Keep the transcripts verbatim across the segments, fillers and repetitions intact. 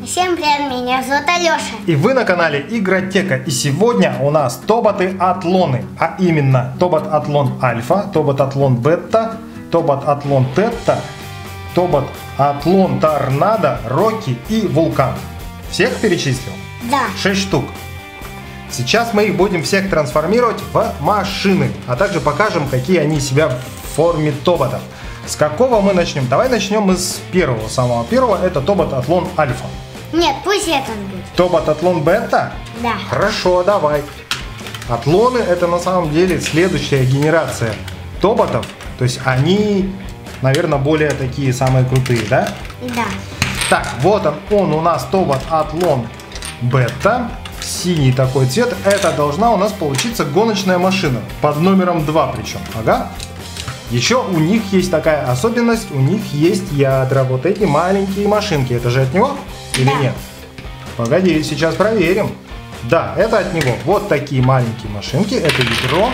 Всем привет, меня зовут Алеша. И вы на канале Игротека. И сегодня у нас тоботы Атлоны. А именно Тобот Атлон Альфа, Тобот Атлон Бета, Тобот Атлон Тетта, Тобот Атлон Торнадо, Рокки и Вулкан. Всех перечислил? Да. Шесть штук. Сейчас мы их будем всех трансформировать в машины, а также покажем, какие они себя в форме тоботов. С какого мы начнем? Давай начнем мы с первого, самого первого. Это Тобот Атлон Альфа. Нет, пусть этот будет. Тобот Атлон Бета? Да. Хорошо, давай. Атлоны — это на самом деле следующая генерация тоботов. То есть они, наверное, более такие самые крутые, да? Да. Так, вот он, он у нас Тобот Атлон Бета. Синий такой цвет. Это должна у нас получиться гоночная машина. Под номером два причем. Ага. Еще у них есть такая особенность. У них есть ядра. Вот эти маленькие машинки. Это же от него? Или да. нет? Погоди, сейчас проверим. Да, это от него. Вот такие маленькие машинки. Это ядро.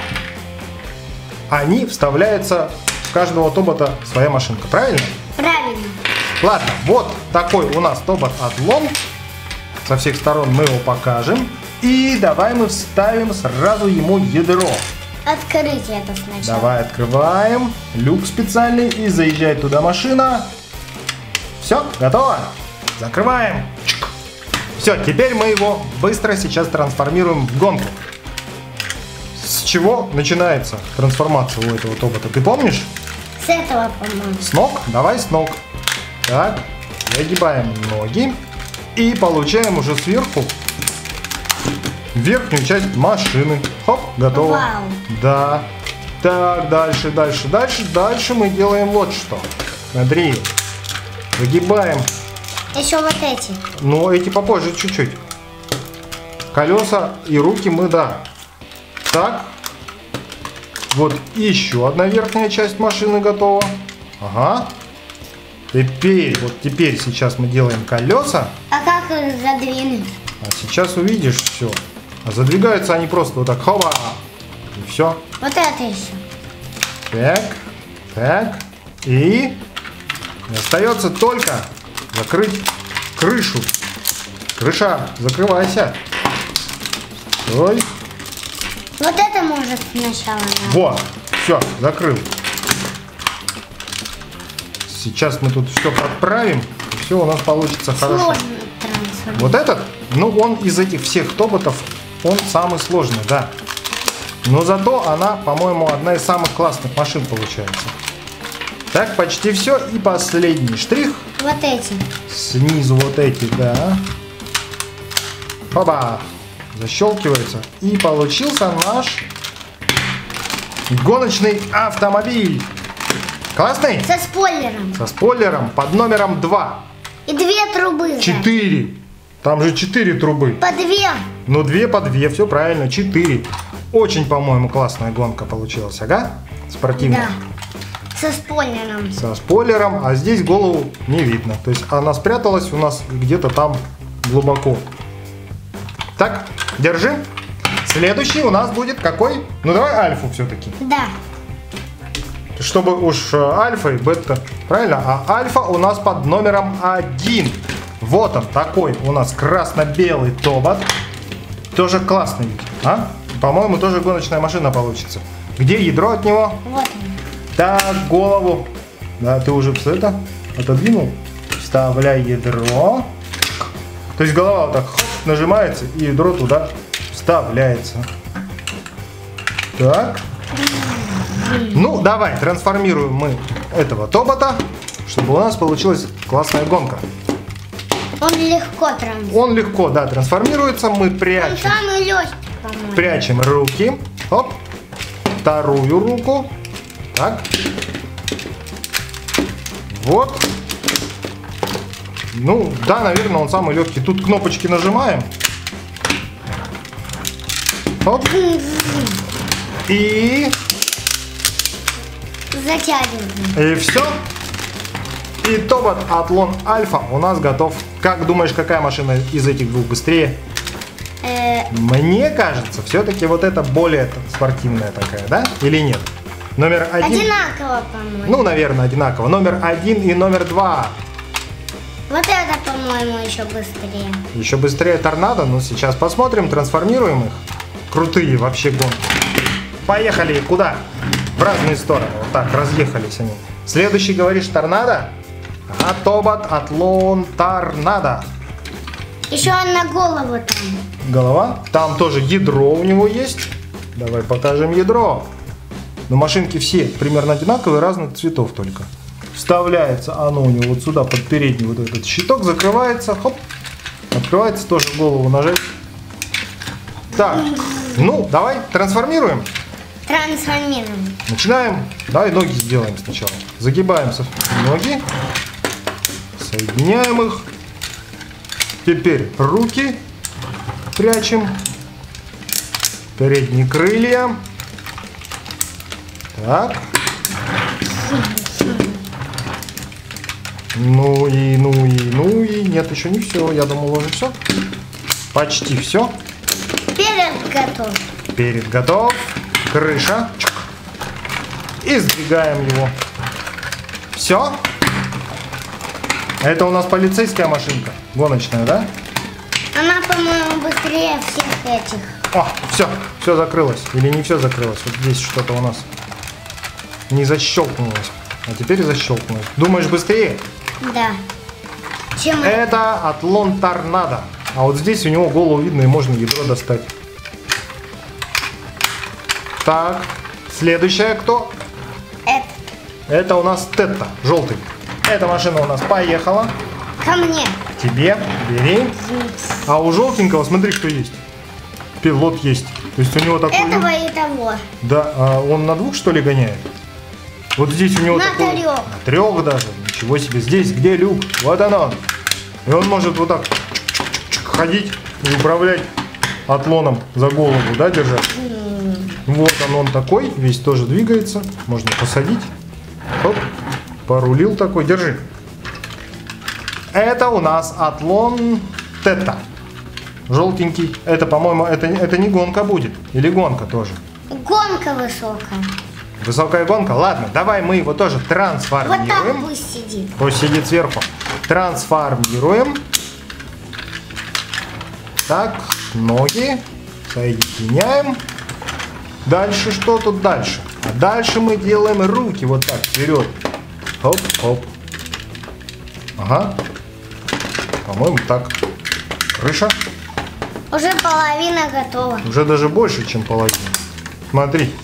Они вставляются в каждого тобота своя машинка. Правильно? Правильно. Ладно, вот такой у нас тобот Атлон. Со всех сторон мы его покажем. И давай мы вставим сразу ему ядро. Открыть это сначала. Давай открываем люк специальный и заезжает туда машина. Все, готово. Закрываем. Все, теперь мы его быстро сейчас трансформируем в гонку. С чего начинается трансформация у этого тобота? Ты помнишь? С этого, по-моему. С ног? Давай с ног. Так, загибаем ноги. И получаем уже сверху верхнюю часть машины. Хоп, готово. Вау. Да. Так, дальше, дальше, дальше. Дальше мы делаем вот что. Смотри. Выгибаем. Еще вот эти. Но эти попозже чуть-чуть. Колеса и руки мы, да. Так. Вот еще одна верхняя часть машины готова. Ага. Теперь, вот теперь сейчас мы делаем колеса. А как их задвинуть? А сейчас увидишь все. А задвигаются они просто вот так, хоба. И все. Вот это еще. Так, так. И остается только закрыть крышу. Крыша, закрывайся. Стой. Вот это может сначала надо. Вот, все, закрыл. Сейчас мы тут все подправим, и все у нас получится хорошо. Сложно трансформировать. Вот этот, ну он из этих всех тоботов, он самый сложный, да. Но зато она, по-моему, одна из самых классных машин получается. Так, почти все. И последний штрих. Вот эти. Снизу вот эти, да. Хоба! Защелкивается. И получился наш гоночный автомобиль. Классный? Со спойлером. Со спойлером под номером два. И две трубы. четыре. Там же четыре трубы. По две. Ну, две по две, все правильно, четыре. Очень, по-моему, классная гонка получилась, ага? Спортивная. Да. Со спойлером. Со спойлером, а здесь голову не видно. То есть она спряталась у нас где-то там глубоко. Так, держи. Следующий у нас будет какой? Ну, давай Альфу все-таки. Да. Чтобы уж Альфа и Бета, правильно? А Альфа у нас под номером один. Вот он такой у нас красно-белый тобот. Тоже классный, а? По-моему, тоже гоночная машина получится. Где ядро от него? Вот он. Так, голову. Да, ты уже это отодвинул. Вставляй ядро. То есть голова вот так нажимается, и ядро туда вставляется. Так. Ну, давай, трансформируем мы этого тобота, чтобы у нас получилась классная гонка. Он легко трансформируется. Он легко, да, трансформируется. Мы прячем. Он самый легкий, по-моему. Прячем руки. Оп. Вторую руку. Так. Вот. Ну, да, наверное, он самый легкий. Тут кнопочки нажимаем. Оп. И... Затягиваем. И все. И тобот Атлон Альфа у нас готов. Как думаешь, какая машина из этих двух быстрее? Э... Мне кажется, все-таки вот эта более спортивная такая, да? Или нет? Номер один. Одинаково, по-моему. Ну, наверное, одинаково. Номер один и номер два. Вот это, по-моему. по-моему, еще быстрее. Еще быстрее торнадо, но сейчас посмотрим, трансформируем их. Крутые вообще гонки. Поехали, куда? В разные стороны, вот так, разъехались они. Следующий, говоришь, торнадо? А Тобот Атлон Торнадо. Еще одна голова там. Голова. Там тоже ядро у него есть. Давай покажем ядро. Но машинки все примерно одинаковые, разных цветов только. Вставляется оно у него вот сюда, под передний вот этот щиток, закрывается, хоп, открывается, тоже голову нажать. Так, ну, давай трансформируем. Трансформируем. Начинаем. Давай ноги сделаем сначала. Загибаем ноги, соединяем их. Теперь руки прячем, передние крылья. Так. Ну и, ну и, ну и, нет, еще не все. Я думал, уже все. Почти все. Перед готов. Перед готов. Крыша. И сдвигаем его. Все. Это у нас полицейская машинка. Гоночная, да? Она, по-моему, быстрее всех этих. О, все, все закрылось. Или не все закрылось. Вот здесь что-то у нас не защелкнулось. А теперь защелкнулось. Думаешь, быстрее? Да. Чем Это Атлон Торнадо. А вот здесь у него голову видно и можно ядро достать. Так, следующая кто? это? Это у нас Тетта, желтый. Эта машина у нас поехала. Ко мне. К тебе, бери. А у желтенького, смотри, кто есть. Пилот есть. То есть у него такой... Этого и того. Да, а он на двух, что ли, гоняет? Вот здесь у него На такой... трех. На трех даже. Ничего себе. Здесь где люк? Вот он. И он может вот так ходить и управлять атлоном за голову, да, держать? Вот он, он такой. Весь тоже двигается. Можно посадить. Оп. Порулил такой. Держи. Это у нас Атлон Тетта. Желтенький. Это, по-моему, это, это не гонка будет. Или гонка тоже? Гонка высокая. Высокая гонка? Ладно, давай мы его тоже Вот трансформируем. так пусть сидит. Пусть сидит сверху. Трансформируем. Так, ноги. Соединяем. Дальше что тут дальше? А дальше мы делаем руки вот так вперед. Хоп-хоп. Ага. По-моему, так. Крыша. Уже половина готова. Уже даже больше, чем половина. Смотри.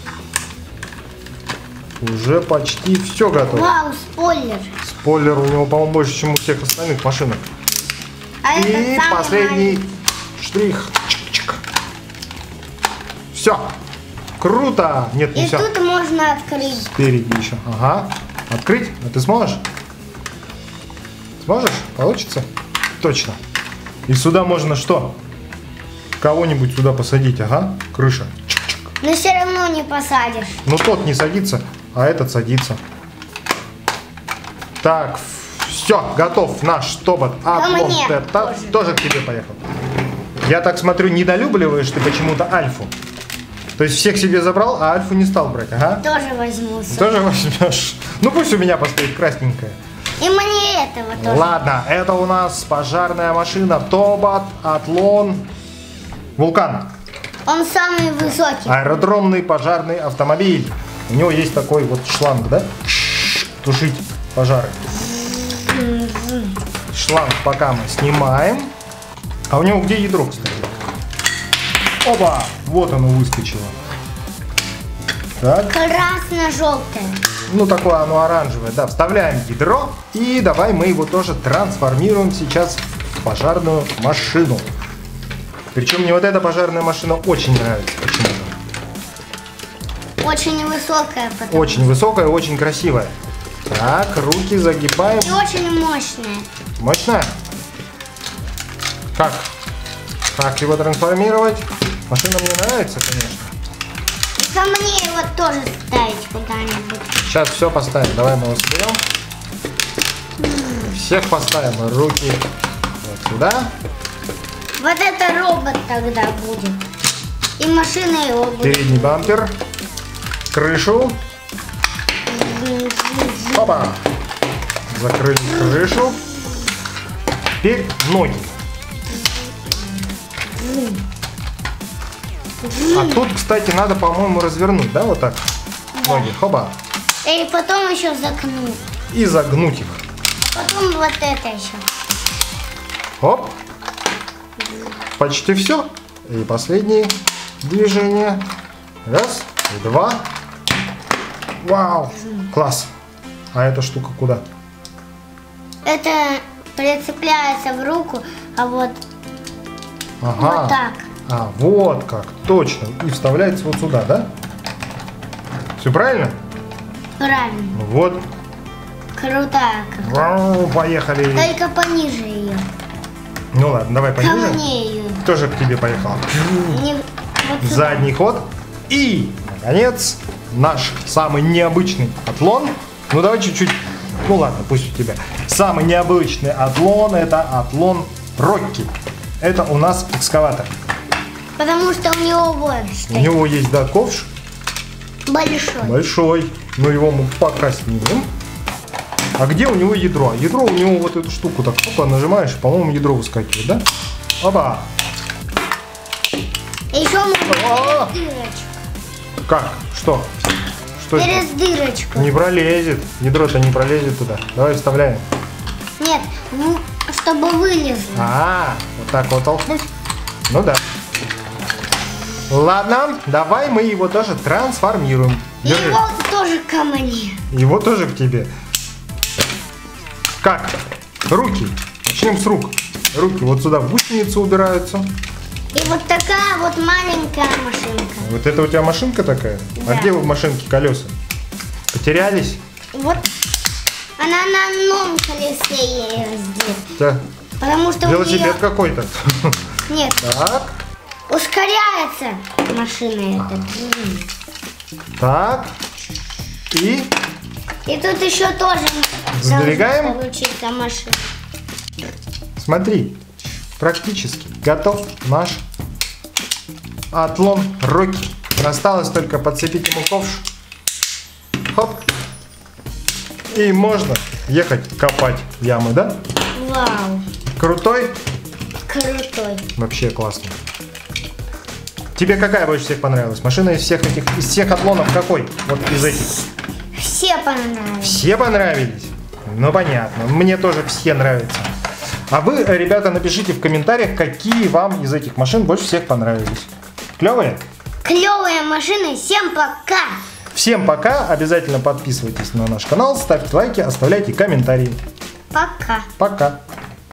Уже почти все готово. Вау, спойлер. Спойлер у него, по-моему, больше, чем у всех остальных машинок. А И это самый последний маленький. штрих. Чик-чик. Все. Круто. Нет, не И все. тут можно открыть. Спереди еще. Ага. Открыть? А ты сможешь? Сможешь? Получится? Точно. И сюда можно что? Кого-нибудь сюда посадить. Ага. Крыша. Но все равно не посадишь. Но тот не садится, а этот садится. Так, все, готов наш Тобот Атлон мне Тетта. тоже. Тоже к тебе поехал. Я так смотрю, недолюбливаешь ты почему-то Альфу. То есть всех себе забрал, а Альфу не стал брать, ага. Тоже возьму. Тоже возьмешь. Ну пусть у меня постоит красненькая. И мне этого тоже. Ладно, это у нас пожарная машина Тобот Атлон Вулкан. Он самый высокий. Аэродромный пожарный автомобиль. У него есть такой вот шланг, да? Тушить пожары. Шланг пока мы снимаем. А у него где ядро, кстати? Оба! Вот оно выскочило. Так. Красно-желтое. Ну, такое оно оранжевое. Да, вставляем ядро. И давай мы его тоже трансформируем сейчас в пожарную машину. Причем мне вот эта пожарная машина очень нравится. Почему-то. Очень высокая. Потому... Очень высокая, очень красивая. Так, руки загибаем. И очень мощная. Мощная? Как? Как его трансформировать? Машина мне нравится, конечно. Ко мне его тоже ставить куда-нибудь. Сейчас все поставим. Давай мы его соберем. Всех поставим. Руки вот сюда. Вот это робот тогда будет. И машина его будет. Передний бампер. Крышу. Опа. Закрыли крышу. Теперь ноги. А тут, кстати, надо, по-моему, развернуть, да, вот так? Да. Ноги, хоба. И потом еще загнуть. И загнуть их. Потом вот это еще. Оп. Почти все. И последние движения. Раз, и два. Вау, класс. А эта штука куда? Это прицепляется в руку, а вот, Ага. вот так. А, вот как, точно. И вставляется вот сюда, да? Все правильно? Правильно. Ну вот. Крутая как. Вау, поехали. Только пониже ее. Ну ладно, давай Ко пониже. мне ее. Тоже к тебе поехал. Не, вот сюда. Задний ход. И, наконец, наш самый необычный атлон. Ну давай чуть-чуть. Ну ладно, пусть у тебя. Самый необычный атлон — это атлон Рокки. Это у нас экскаватор. Потому что у него вот У него есть, да, ковш большой. большой. Но его мы пока снимем. А где у него ядро? Ядро у него вот эту штуку так только нажимаешь, по-моему, ядро выскакивает, да? Оба! И еще можно А! через дырочку. Как? Что? Что это? Через дырочку. Не пролезет. Ядро-то не пролезет туда. Давай вставляем. Нет, ну, чтобы вылезло. А, вот так вот толкнуть? Ну да. Ладно, давай мы его тоже трансформируем. И Держи. его тоже ко мне. Его тоже к тебе. Как? Руки. Начнем с рук. Руки вот сюда в гусеницу убираются. И вот такая вот маленькая машинка. Вот это у тебя машинка такая? Да. А где в машинке колеса? Потерялись? Вот она на одном колесе ездит. У тебя Потому что у велосипед нее... какой-то. Нет, Так, ускоряется машина эта. так. И И тут еще тоже Сдвигаем. должна получиться машина. смотри, практически готов наш атлон Рокки. Осталось только подцепить ему ковш. Хоп. И можно ехать копать ямы, да? Вау, Крутой? крутой. Вообще классно. Тебе какая больше всех понравилась? Машина из всех этих, из всех атлонов какой? Вот из этих. Все понравились. Все понравились? Ну понятно, мне тоже все нравятся. А вы, ребята, напишите в комментариях, какие вам из этих машин больше всех понравились. Клевые? Клевые машины. Всем пока. Всем пока, обязательно подписывайтесь на наш канал, ставьте лайки, оставляйте комментарии. Пока. Пока.